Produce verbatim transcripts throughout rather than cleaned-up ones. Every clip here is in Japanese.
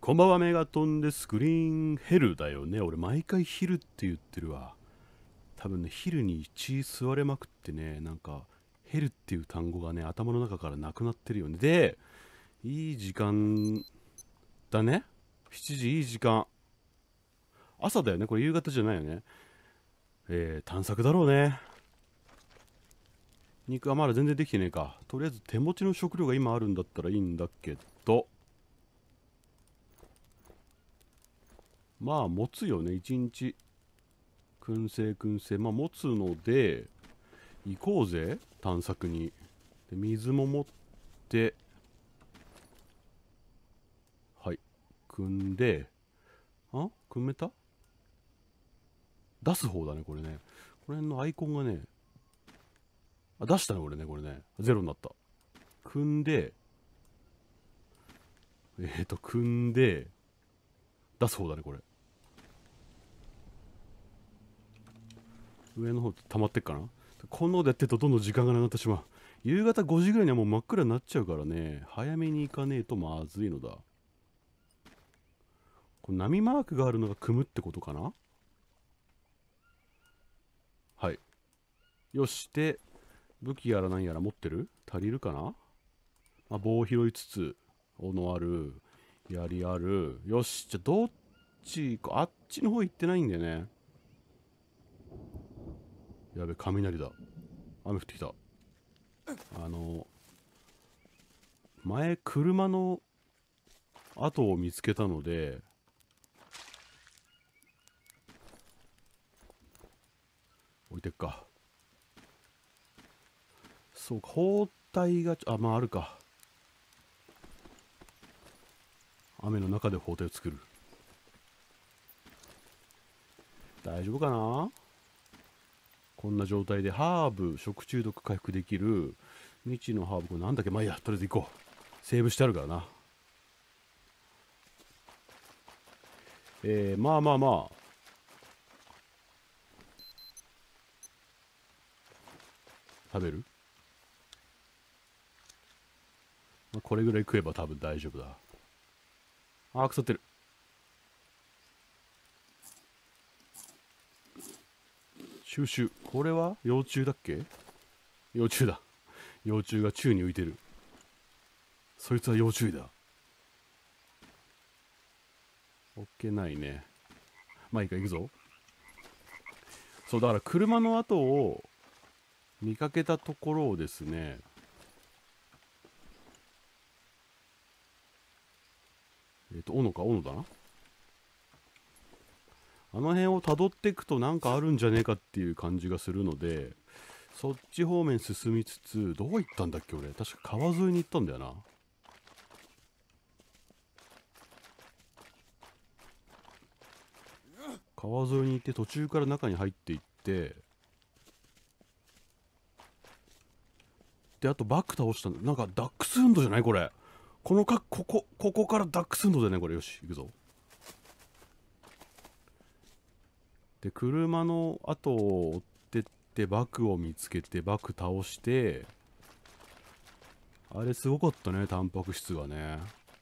こんばんは、メガトンです。グリーンヘルだよね。俺毎回ヒルって言ってるわ。多分ね、ヒルに血吸われまくってね、なんかヘルっていう単語がね、頭の中からなくなってるよね。で、いい時間だね。しちじいい時間。朝だよね。これ夕方じゃないよね。えー、探索だろうね。肉はまだ全然できてねえか。とりあえず手持ちの食料が今あるんだったらいいんだけど、まあ持つよね、一日。燻製燻製。まあ持つので、行こうぜ、探索に。で水も持って、はい、汲んで、あ汲めた出す方だね、これね。これのアイコンがね、あ、出したね、これね、これね。ゼロになった。汲んで、えっ、ー、と、汲んで、出す方だね、これ。上の方溜まってっかな。こんなことやってるとどんどん時間がなくなってしまう。夕方ごじぐらいにはもう真っ暗になっちゃうからね、早めに行かねえとまずいのだ。これ波マークがあるのが汲むってことかな。はい。よし。で、武器やら何やら持ってる？足りるかな。まあ、棒拾いつつ、斧ある、槍ある。よし。じゃあどっち行こう。あっちの方行ってないんだよね。やべ、雷だ。雨降ってきた。あの、前、車の跡を見つけたので、置いてっか。そうか、包帯が、あ、まああるか。雨の中で包帯を作る。大丈夫かな。こんな状態でハーブ、食中毒回復できる未知のハーブ、これなんだっけ。まあいいや、とりあえず行こう。セーブしてあるからな。えー、まあまあまあ。食べる、まあ、これぐらい食えば多分大丈夫だ。あー、腐ってる。収集。これは幼虫だっけ。幼虫だ。幼虫が宙に浮いてる。そいつは要注意だ。オッケーないね。まあいいか、行くぞ。そう、だから車の跡を見かけたところをですね、えっ、ー、と、斧か、斧だな。あの辺を辿っていくとなんかあるんじゃねえかっていう感じがするので、そっち方面進みつつ、どこ行ったんだっけ俺。確か川沿いに行ったんだよな。川沿いに行って途中から中に入っていって、で、あとバック倒したんだ。なんかダックスフンドじゃないこれ。このか、ここ、ここからダックスフンドだよねこれ。よし、行くぞ。で、車の後を追ってってバクを見つけてバク倒して、あれすごかったね、タンパク質がね。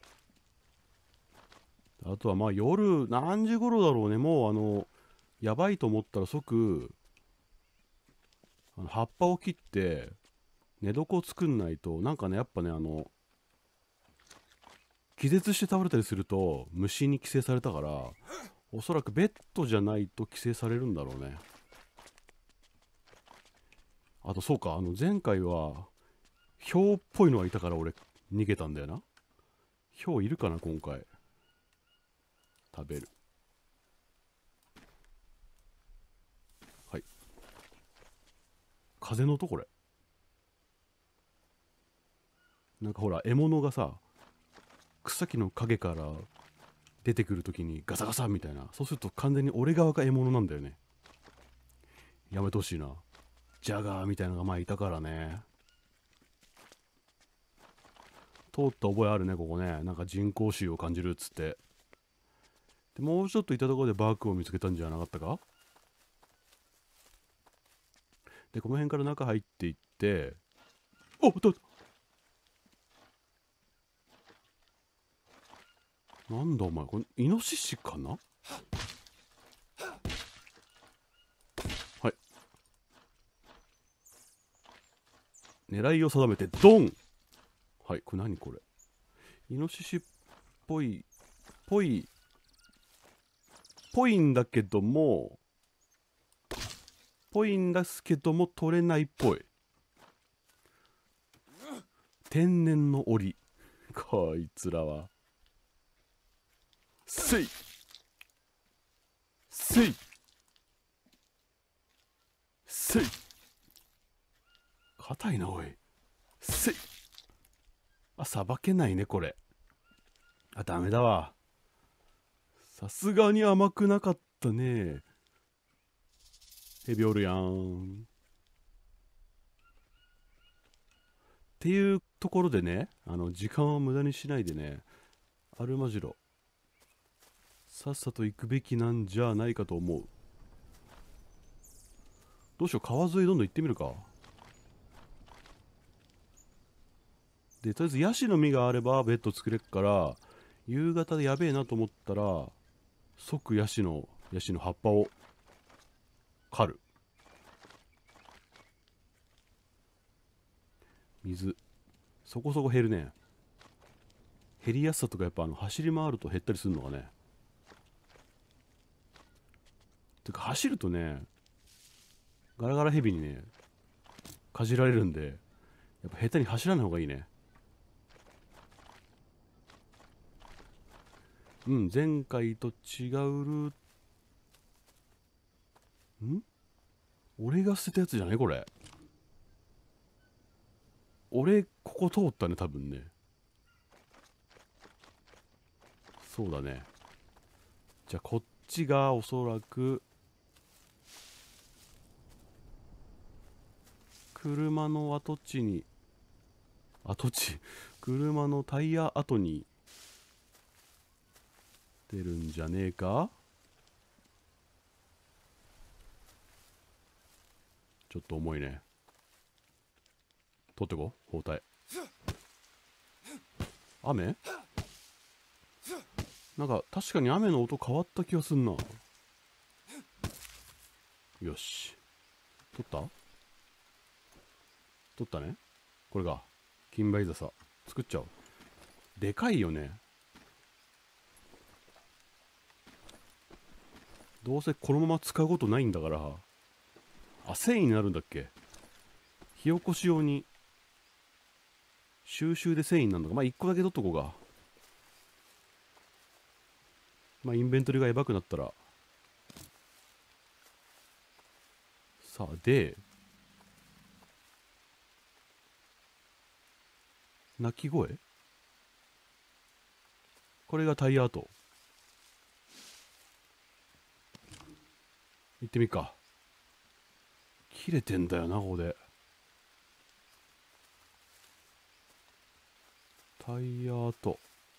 あとはまあ夜何時頃だろうね。もうあのやばいと思ったら即あの葉っぱを切って寝床を作んないと、なんかね、やっぱね、あの気絶して倒れたりすると虫に寄生されたから、おそらくベッドじゃないと寄生されるんだろうね。あとそうか、あの前回はヒョウっぽいのがいたから俺逃げたんだよな。ヒョウいるかな今回。食べる。はい。風の音これ。なんかほら、獲物がさ、草木の陰から出てくるときにガサガサみたいな。そうすると完全に俺側が獲物なんだよね。やめてほしいな。ジャガーみたいなのが前いたからね。通った覚えあるね、ここね。なんか人工臭を感じるっつって。で、もうちょっといたところでバークを見つけたんじゃなかったか。で、この辺から中入っていって、おっと、 なんだお前、これイノシシかな。はい、狙いを定めてドン。はい、これ何これ。イノシシっぽいぽいぽいんだけどもぽいんですけども取れないっぽい。天然の檻。こいつらは。せいせいせい。硬いなおい。せい。あ、さばけないねこれ。あ、ダメだわ。さすがに甘くなかったね。ヘビおるやん。っていうところでね、あの時間を無駄にしないでね、アルマジロさっさと行くべきなんじゃないかと思う。どうしよう、川沿いどんどん行ってみるか。でとりあえずヤシの実があればベッド作れっから、夕方でやべえなと思ったら即ヤシのヤシの葉っぱを刈る。水そこそこ減るね。減りやすさとかやっぱあの走り回ると減ったりするのがね。てか走るとね、ガラガラヘビにねかじられるんで、やっぱ下手に走らない方がいいね。うん、前回と違うルート。ん俺が捨てたやつじゃないこれ。俺ここ通ったね多分ね。そうだね。じゃあこっちがおそらく車の跡地に跡地車のタイヤ跡に出るんじゃねえか。ちょっと重いね。取ってこ包帯。雨なんか確かに雨の音変わった気がすんな。よし取った取ったね。これが金梅笹作っちゃおう。でかいよね。どうせこのまま使うことないんだから。あ、繊維になるんだっけ。火起こし用に収集で繊維なんだが、まあいっこだけ取っとこうか。まあインベントリがやばくなったら。さあで鳴き声、これがタイヤ跡。行ってみっか。切れてんだよなここで。タイヤ跡。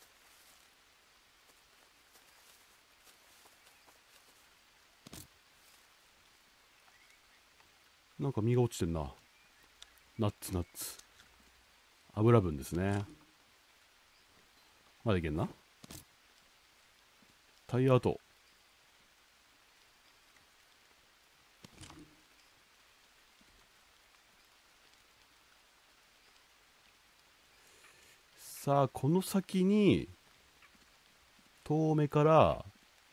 なんか実が落ちてんな。ナッツナッツ油分ですね。まだいけんな。タイヤ跡。さあこの先に遠目から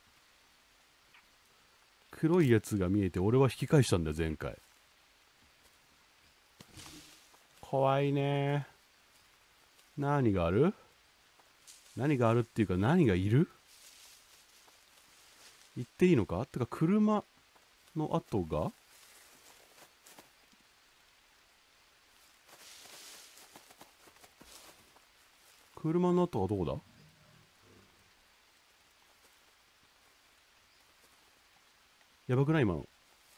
黒いやつが見えて、俺は引き返したんだよ前回。怖いね。何がある何があるっていうか何がいる。言っていいのか。てか車の跡が車の跡はどこだ。やばくない今の。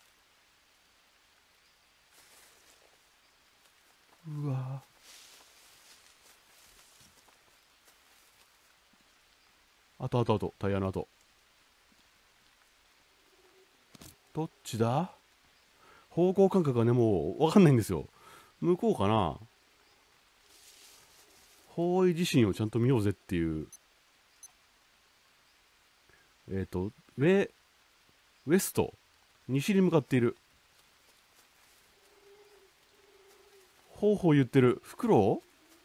うわあとあとあとタイヤの跡。どっちだ。方向感覚がねもう分かんないんですよ。向こうかな。方位自身をちゃんと見ようぜっていう。 えっ、ー、とウェウエスト西に向かっている。ほうほう言ってる。フクロ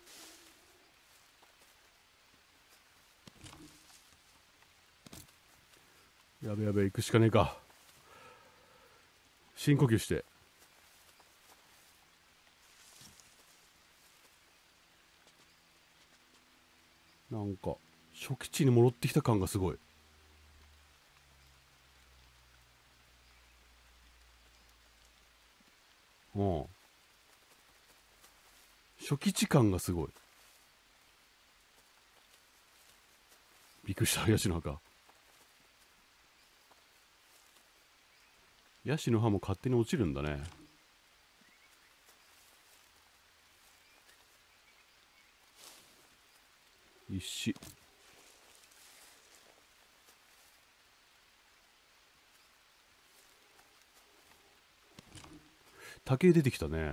ウやべやべ行くしかねえか。深呼吸して。なんか初期地に戻ってきた感がすごい。うん、初期地感がすごい。びっくりした。ヤシの葉か。ヤシの葉も勝手に落ちるんだね。石。竹出てきたね。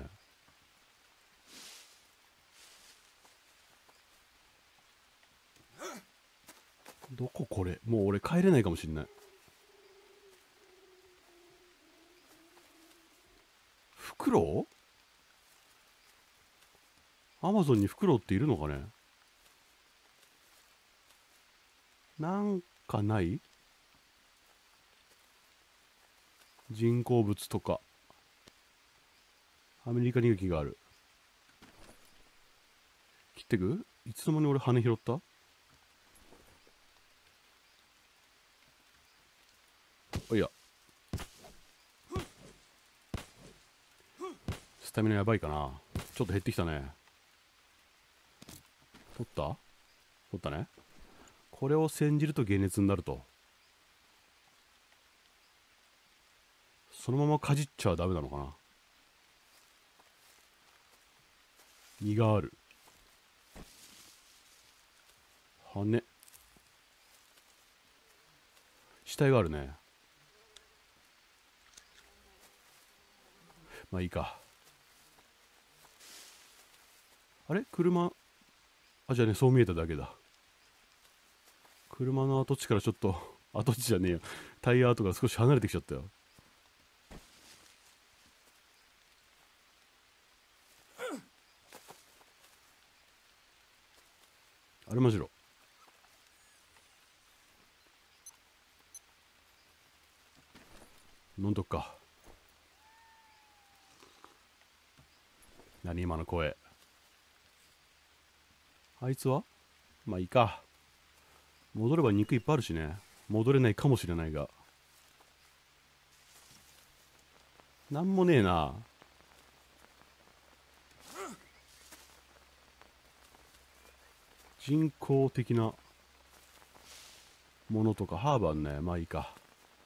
どここれ。もう俺帰れないかもしんない。フクロウ？アマゾンにフクロウっているのかね。なんかない？人工物とか。アメリカに勇気がある。切ってく？いつの間に俺羽拾った？おいや。スタミナやばいかな。ちょっと減ってきたね。取った？取ったね。これを煎じると解熱になると。そのままかじっちゃダメなのかな。実がある。羽。死体があるね。まあいいか。あれ車。あ、じゃあね、そう見えただけだ。車の跡地からちょっと、跡地じゃねえよ。タイヤ跡が少し離れてきちゃったよ。あれマジろ。飲んどくか。何今の声。あいつはまあいいか。戻れば肉いっぱいあるしね。戻れないかもしれないが。なんもねえな。人工的なものとかハーバーね。まあいいか。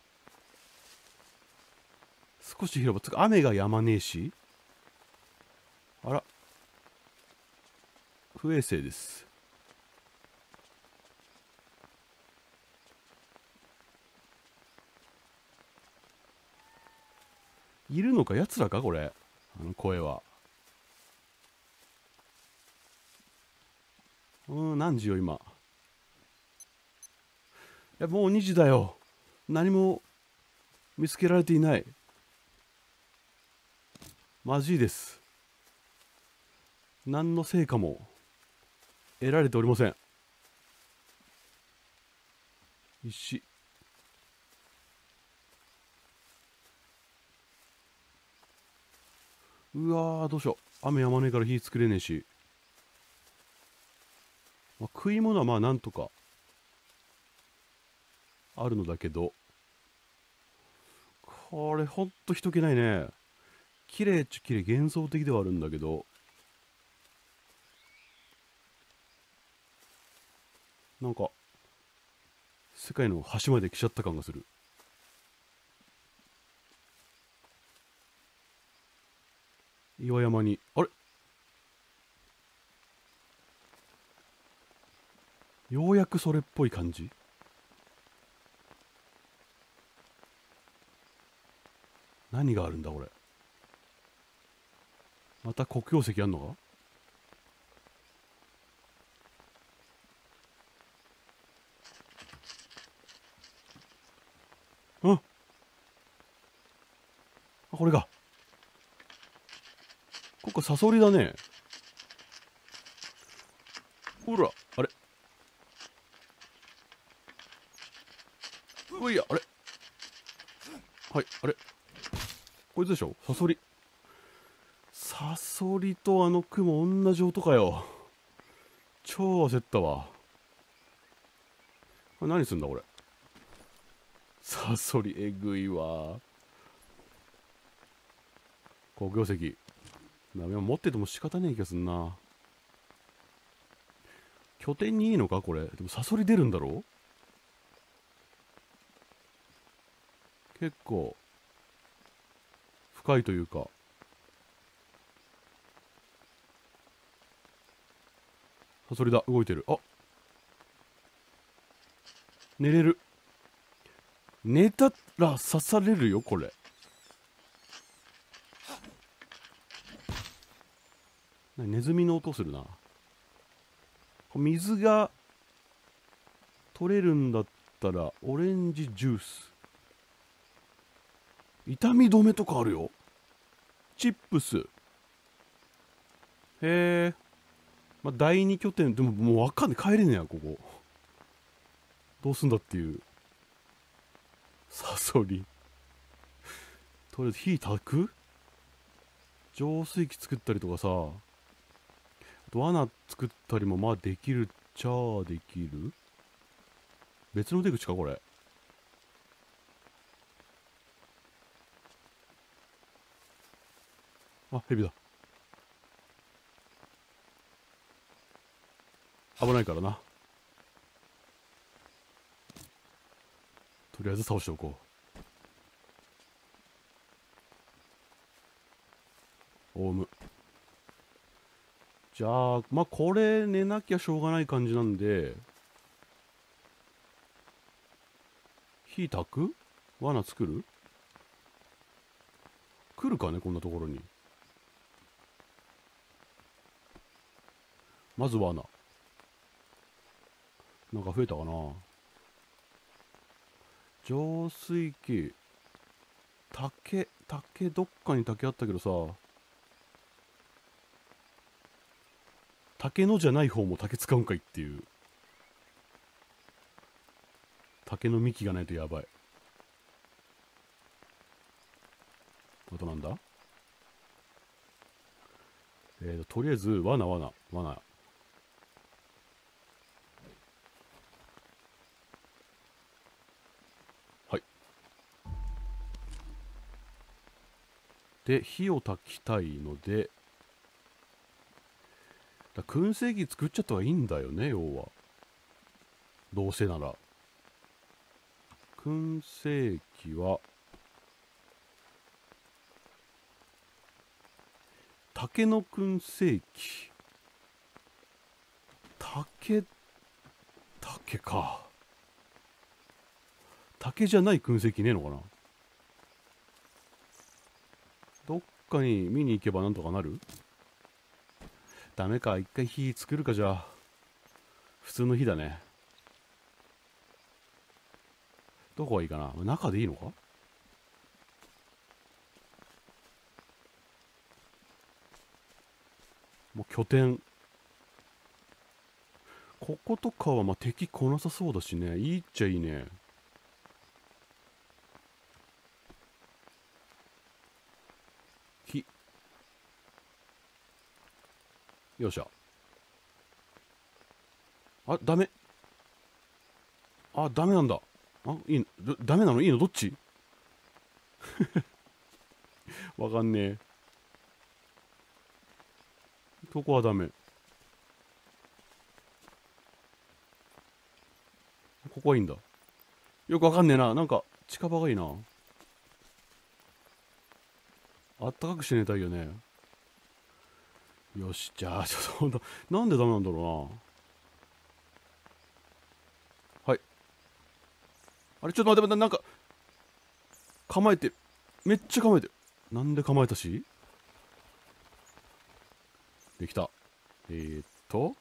少し広場つか雨が止まねえし。あら不衛生です。いるのか、やつらかこれ。あの声は。うん、何時よ今。いやもうにじだよ。何も見つけられていない。マジです。何の成果も得られておりません。石。うわーどうしよう。雨やまねえから火作れねえし。まあ、食い物はまあなんとかあるのだけど、これほんと人気ないね。綺麗っちゃ綺麗、幻想的ではあるんだけど、なんか世界の端まで来ちゃった感がする。岩山にあれようやくそれっぽい感じ。何があるんだこれ。また黒曜石あんのか。 これが。ここサソリだね。ほら、あれ。ういや、あれ。はい、あれ。こいつでしょ、サソリ。サソリとあの雲同じ音かよ。超焦ったわ。これ何すんだこれ。サソリえぐいわ。黒曜石。持ってても仕方ねえ気がすんな。拠点にいいのかこれ。でもサソリ出るんだろ。結構深いというか。サソリだ、動いてる。あ、寝れる。寝たら刺されるよこれ。ネズミの音するな。水が取れるんだったらオレンジジュース。痛み止めとかあるよ。チップス。へえ。まあ、第二拠点でももうわかんない。帰れねえやここ。どうすんだっていう。サソリ。とりあえず火焚く？浄水器作ったりとかさ。あと罠作ったりもまあできるっちゃあできる。別の出口かこれ。あ、ヘビだ。危ないからな。とりあえず倒しておこう。オウム。じゃあまあこれ寝なきゃしょうがない感じなんで、火焚く？罠作る？来るかねこんなところに。まず罠。なんか増えたかな。浄水器。竹、竹、どっかに竹あったけどさ。竹のじゃない方も竹使うんかいっていう。竹の幹がないとやばい。あとなんだ。えーと、とりあえず、罠、罠、罠。はい。で、火を焚きたいので、だ燻製機作っちゃった方がいいんだよね、要は。どうせなら。燻製機は、竹の燻製機。竹、竹か。竹じゃない燻製機ねえのかな。どっかに見に行けばなんとかなる？ダメか。一回火作るか。じゃあ普通の火だね。どこがいいかな。中でいいのか。もう拠点。こことかはまあ敵来なさそうだしね。いいっちゃいいね。火。よっしゃ。あ、ダメ。あ、ダメなんだ。あ、いいの？ダメなの？いいの？どっち？わかんねえ。ここはダメ。ここはいいんだ。よくわかんねえな。なんか近場がいいな。あったかくして寝たいよね。よし、じゃあちょっとなんでダメなんだろうな。はい。あれちょっと待って待って、なんか構えて、めっちゃ構えてる。なんで構えたし。できた。えー、っと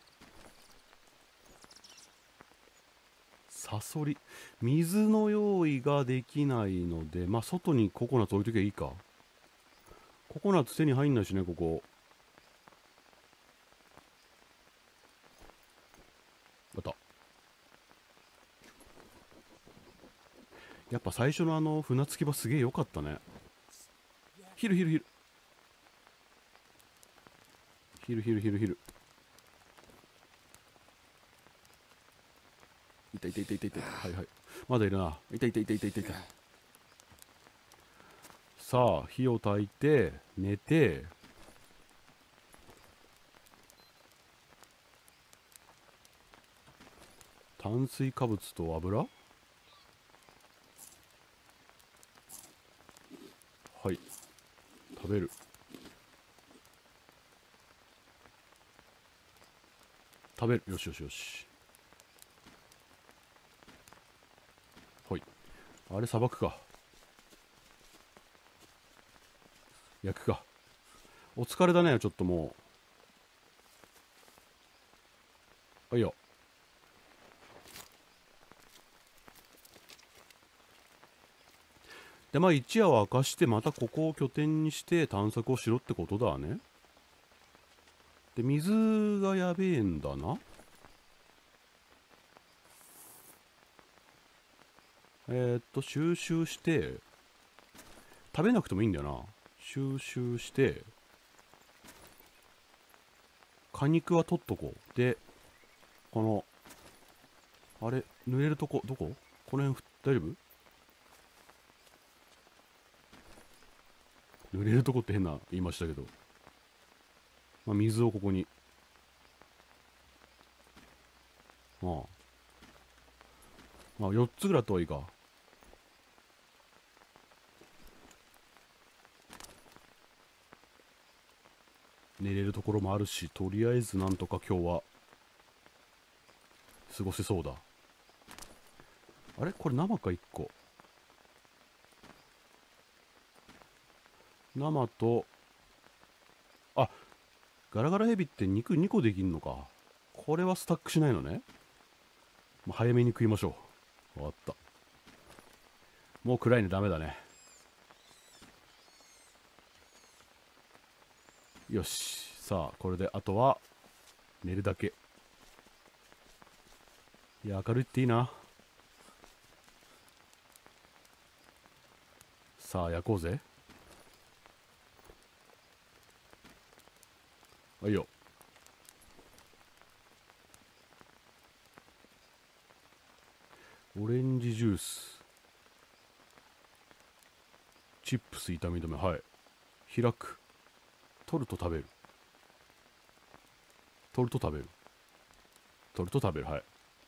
サソリ。水の用意ができないので、まあ外にココナッツ置いときゃいいか。 ココナッツ手に入んないしね、ここ。あった。やっぱ最初のあの船着き場すげえ良かったね。ヒルヒルヒルヒルヒルヒルヒル。いたいたいたいたいた。はいはい。まだいるな。いたいたいたいたいたいた。さあ火を焚いて寝て、炭水化物と油。はい、食べる。食べる。よしよしよし。はい。あれさばくか、焼くか。お疲れだね、ちょっともう。あ、いいよ。でまあ一夜を明かしてまたここを拠点にして探索をしろってことだね。で水がやべえんだな。えー、っと収集して食べなくてもいいんだよな。収集して果肉は取っとこう。でこのあれ濡れるとこどこ、この辺大丈夫？濡れるとこって変な言いましたけど、まあ、水をここに。ああまあよっつぐらいあった方がいいか。寝れるところもあるし、とりあえずなんとか今日は過ごせそうだ。あれこれ生かいっこ。生と、あ、ガラガラヘビって肉にこできんのか。これはスタックしないのね。まあ、早めに食いましょう。終わった。もう暗いね、ダメだね。よし。さあ、これであとは寝るだけ。いや、明るいっていいな。さあ、焼こうぜ。あ、いいよ。オレンジジュース。チップス痛み止め。はい。開く。取ると食べる。取ると食べる。取ると食べる。はい。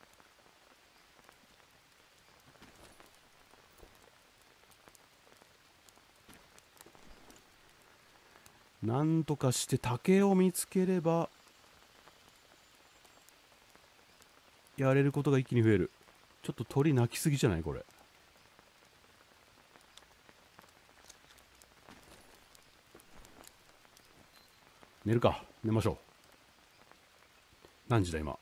なんとかして竹を見つければやれることが一気に増える。ちょっと鳥鳴きすぎじゃないこれ。寝るか。寝ましょう。何時だ今。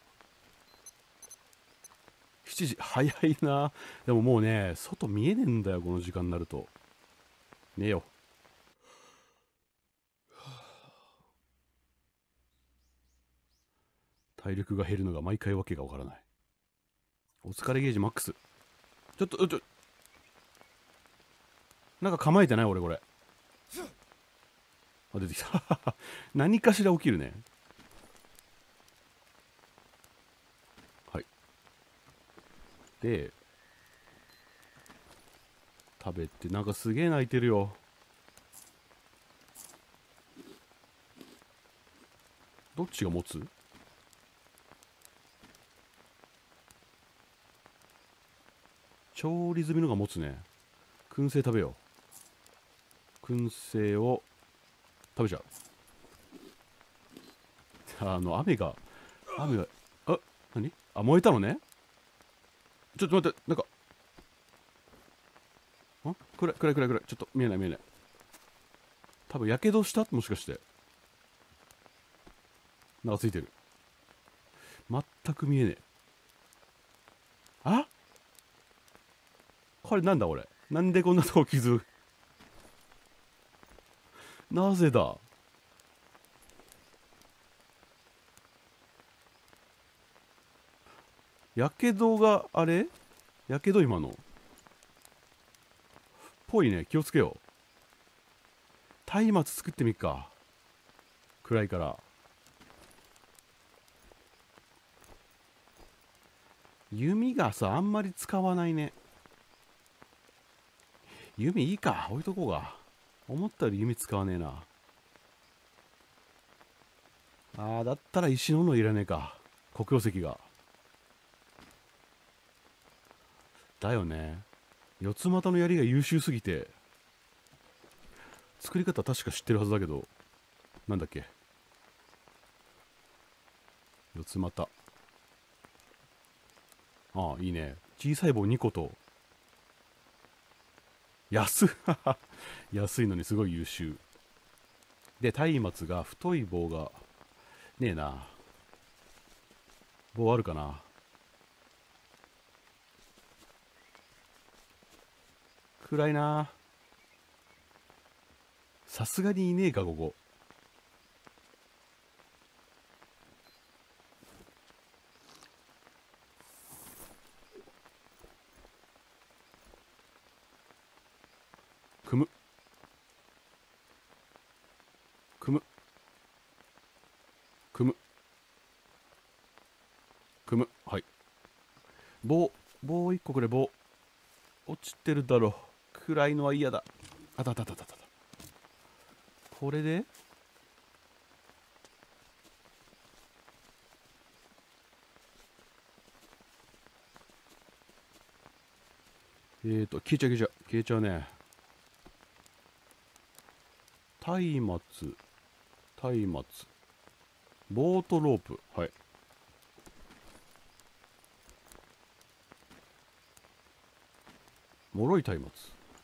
しちじ。早いな。でももうね、外見えねえんだよこの時間になると。寝よう。体力が減るのが毎回わけがわからない。お疲れゲージマックス。ちょっとちょなんか構えてない俺これ。あ、出てきた。何かしら起きるね。はい。で食べて、なんかすげえ泣いてるよ。どっちが持つ？調理済みのが持つね。燻製食べよう。燻製を食べちゃう。あの雨が雨があ、何？あ、燃えたのね。ちょっと待って、なんかん暗い暗い暗い暗い。ちょっと見えない見えない。多分やけどした？もしかしてなんかついてる。全く見えねえ。あ、これなんだ俺。なんでこんなとこ傷なぜだ。やけどがあれ、やけど今のぽいね。気をつけよう。松明作ってみっか。暗いから。弓がさ、あんまり使わないね。弓いいか、置いとこうか。思ったより弓使わねえな。あー、だったら石の斧いらねえか。黒曜石が。だよね。四つ股の槍が優秀すぎて。作り方確か知ってるはずだけど。なんだっけ。四つ股。ああ、いいね。小さい棒にこと安っ安いのにすごい優秀。で、松明が太い棒がねえな。棒あるかな。暗いな。さすがにいねえか、ここ。組む。組む。組む。組む。はい。棒。棒一個くれ、棒。落ちてるだろ。暗いのは嫌だ。あたたたたたた。これでえーと、消えちゃう消えちゃう。消えちゃうね。松明。松明。棒とロープ。はい。脆い松明。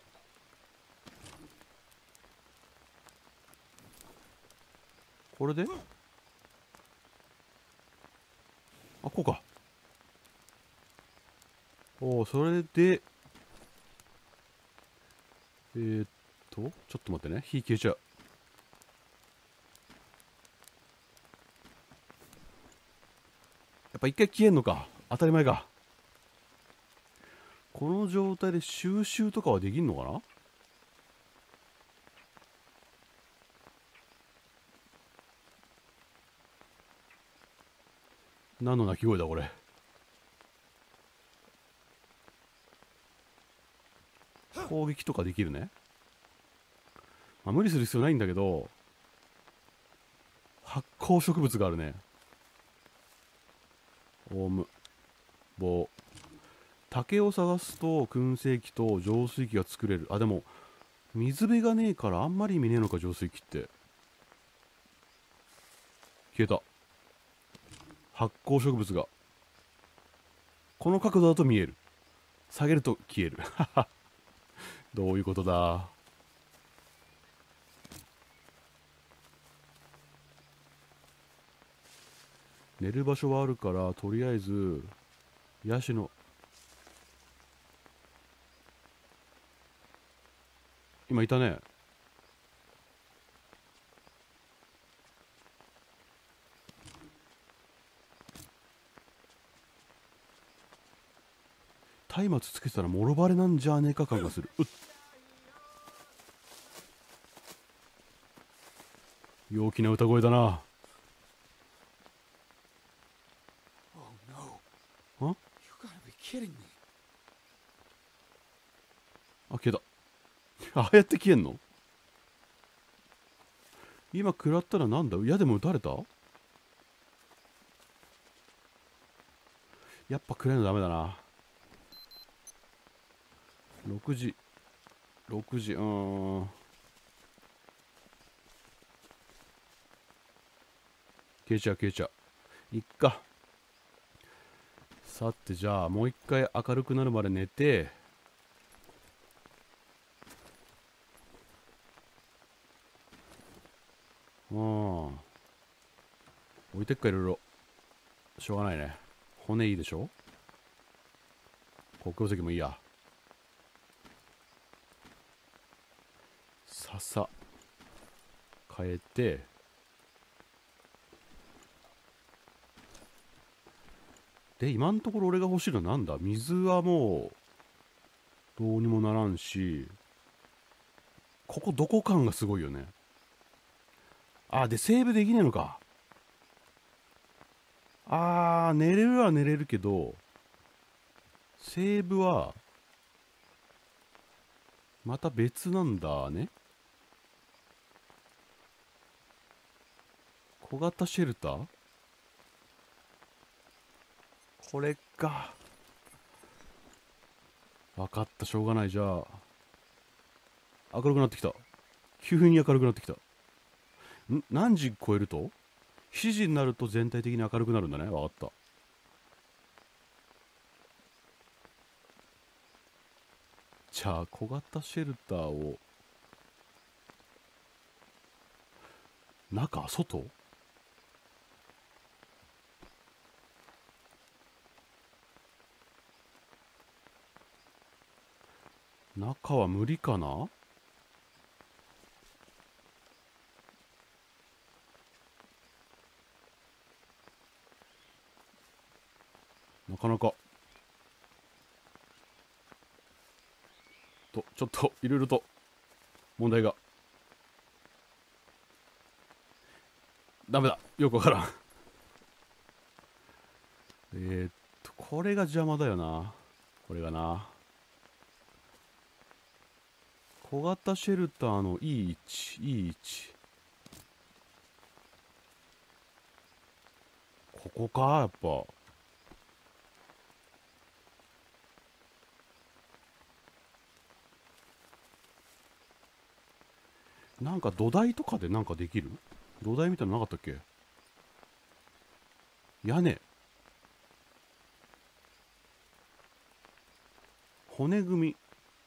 これであ、こうか。おお、それで、えー、っと、ちょっと待ってね。火消えちゃう。やっぱ一回消えんのか。当たり前か。この状態で収集とかはできんのかな。何の鳴き声だこれ。攻撃とかできるね。まあ、無理する必要ないんだけど、発酵植物があるね。オウム、棒。竹を探すと燻製器と浄水器が作れる。あ、でも、水辺がねえからあんまり意味ねえのか、浄水器って。消えた。発酵植物が。この角度だと見える。下げると消える。どういうことだ。寝る場所はあるから、とりあえず、ヤシの、今いたね。松明つけてたらもろバレなんじゃねえか感がする。うっ、陽気な歌声だな。あ、あ、消えた。ああやって消えんの。今食らったらなんだ。いやでも撃たれた。やっぱ暗いのダメだな。ろくじ。ろくじ、うーん。消えちゃう消えちゃう。いっか。さてじゃあもう一回明るくなるまで寝て、うん、置いてっかいろいろ。しょうがないね。骨いいでしょ。黒曜石もいいや。笹。 変えて、で今のところ俺が欲しいのはなんだ。水はもうどうにもならんし、ここどこ感がすごいよね。あ、でセーブできねえのか。あー、寝れるは寝れるけど、セーブはまた別なんだね。小型シェルター、これか。分かった、しょうがない。じゃあ明るくなってきた。急に明るくなってきた。ん、何時超えると、しちじになると全体的に明るくなるんだね。分かった。じゃあ小型シェルターを、中外、中は無理かな。なかなかと、ちょっといろいろと問題が。ダメだ、よくわからん。えーっとこれが邪魔だよな。これがな、小型シェルターのいい位置、いい位置、ここか。やっぱなんか土台とかでなんかできる、土台みたいなのなかったっけ。屋根、骨組み、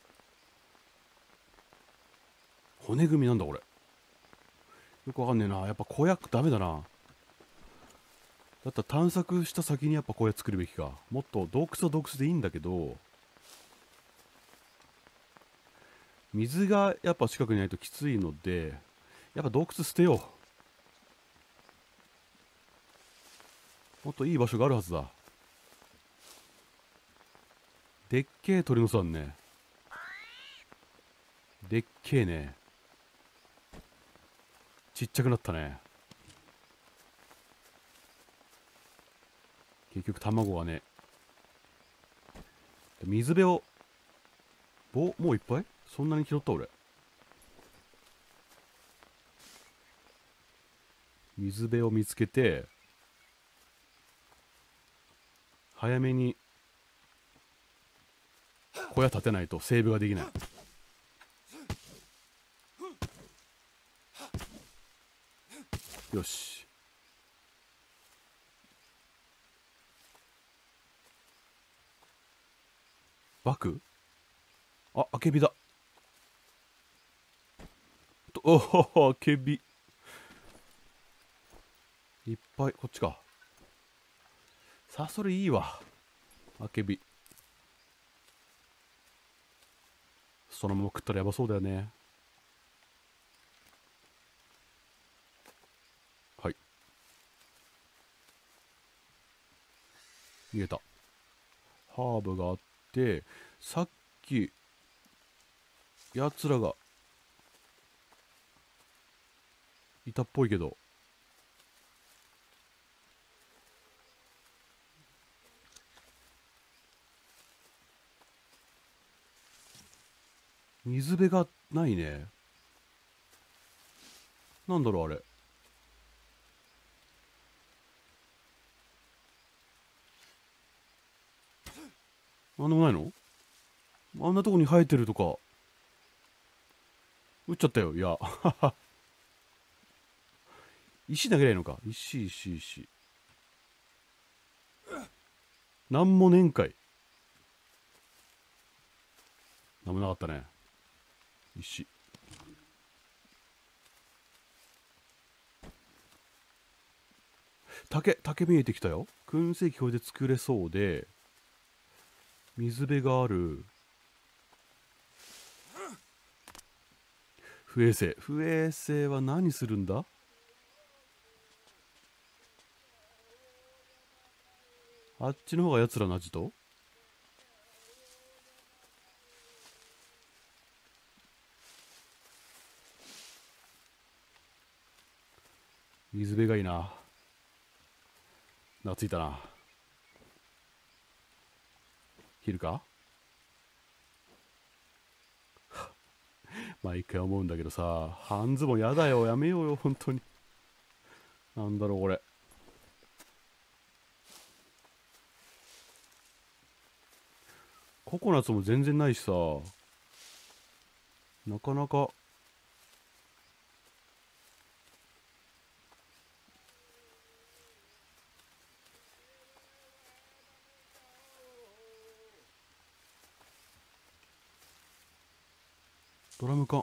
骨組みなんだこれ。よくわかんねえな。やっぱ小屋ダメだな。だったら探索した先にやっぱ小屋作るべきか。もっと洞窟は洞窟でいいんだけど、水がやっぱ近くにないときついので、やっぱ洞窟捨てよう。もっといい場所があるはずだ。でっけえ鳥の巣あんね。でっけえね。ちっちゃくなったね。結局卵がね。水辺を、お、もういっぱい、そんなに拾った俺。水辺を見つけて、早めに小屋建てないとセーブができない。よし。バク、あ、あけびだ。と、おお、あけびいっぱい。こっちか。さあ、それいいわ。あけびそのまま食ったらやばそうだよね。はい、逃げた。ハーブがあって、さっきやつらがいたっぽいけど、水辺がないね。なんだろうあれ。なんでもないの。あんなとこに生えてるとか。撃っちゃったよ。いや石投げないのか。石石石、なんもねんかい。なんもなかったね。石、竹、竹見えてきたよ。燻製機これで作れそうで、水辺がある。 不衛生。不衛生は何するんだ？あっちの方が奴らのアジト？水辺がいいな。懐いたな。昼か？毎回思うんだけどさ、半ズボンやだよ。やめようよ、本当に。なんだろう、これ。ココナッツも全然ないしさ、なかなか。ドラム缶。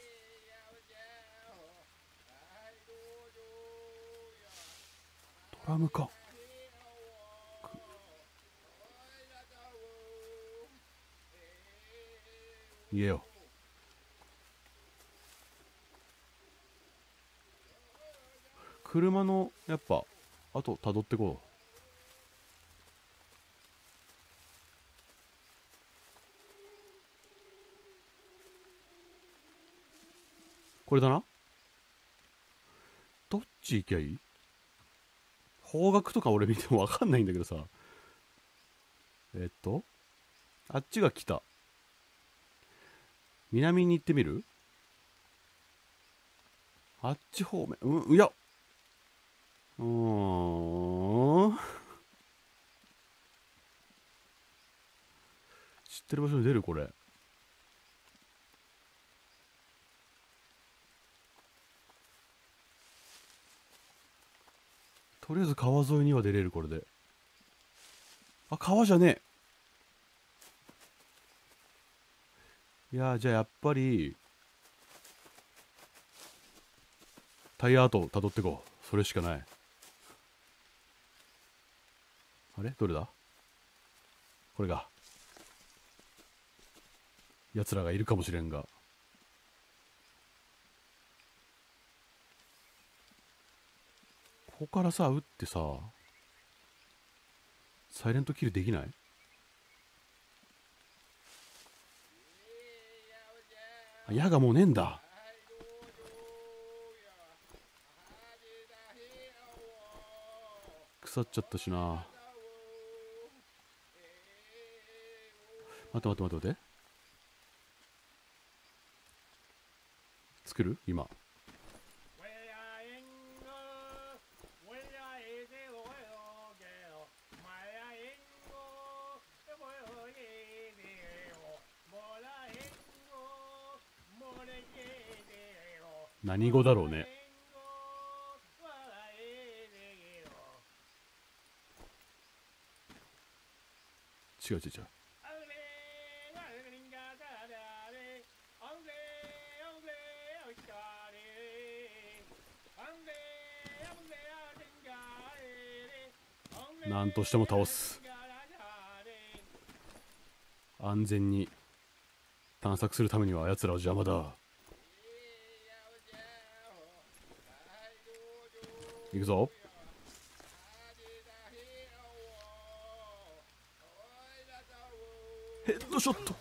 ドラム缶。言えよ。車のやっぱあと辿ってこう。これだな。どっち行きゃいい？方角とか俺見ても分かんないんだけどさ。えっとあっちが北。南に行ってみる？あっち方面。うん、いや。うーん。知ってる場所に出るこれ。とりあえず川沿いには出れるこれで。あ、川じゃねえ。いやー、じゃあやっぱりタイヤ跡をたどってこう。それしかない。あれどれだ？これが。奴らがいるかもしれんが。ここからさ、撃ってさ、サイレントキルできない？あ、矢がもうねえんだ。腐っちゃったしな。待って待って待って待って。作る？今。何語だろうね。違う違う違う。なんとしても倒す。安全に探索するためには奴らは邪魔だ。行くぞ。ヘッドショット。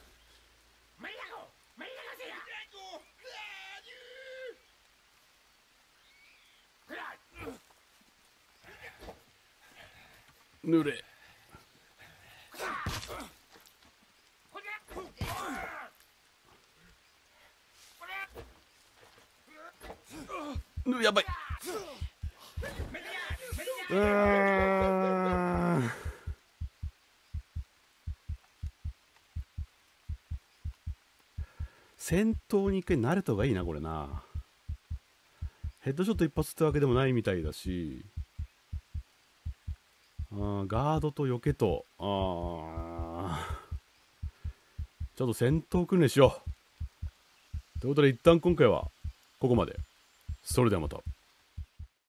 濡れ。ぬやばい。うーん。戦闘に一回慣れた方がいいなこれな。ヘッドショット一発ってわけでもないみたいだし、あガードと避けと、あちょっと戦闘訓練しよう。ということで一旦今回はここまで。それではまた。